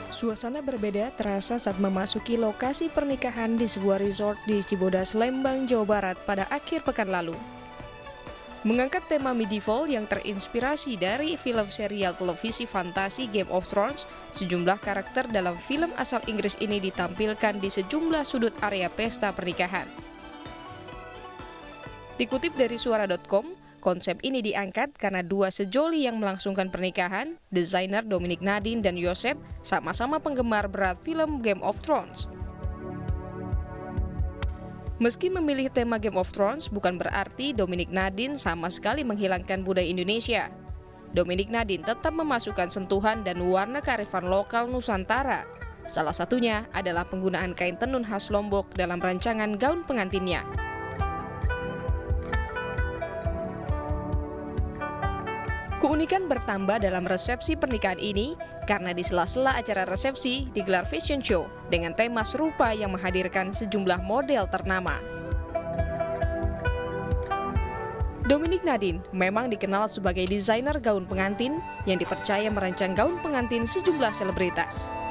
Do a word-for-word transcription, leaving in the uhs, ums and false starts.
Suasana berbeda terasa saat memasuki lokasi pernikahan di sebuah resort di Cibodas, Lembang, Jawa Barat pada akhir pekan lalu. Mengangkat tema medieval yang terinspirasi dari film serial televisi fantasi Game of Thrones, sejumlah karakter dalam film asal Inggris ini ditampilkan di sejumlah sudut area pesta pernikahan. Dikutip dari suara dot com, konsep ini diangkat karena dua sejoli yang melangsungkan pernikahan, desainer Dominic Nadine dan Yosef, sama-sama penggemar berat film Game of Thrones. Meski memilih tema Game of Thrones, bukan berarti Dominic Nadine sama sekali menghilangkan budaya Indonesia. Dominic Nadine tetap memasukkan sentuhan dan warna kearifan lokal Nusantara. Salah satunya adalah penggunaan kain tenun khas Lombok dalam rancangan gaun pengantinnya. Keunikan bertambah dalam resepsi pernikahan ini karena di sela-sela acara resepsi digelar fashion show dengan tema serupa yang menghadirkan sejumlah model ternama. Dominic Nadine memang dikenal sebagai desainer gaun pengantin yang dipercaya merancang gaun pengantin sejumlah selebritas.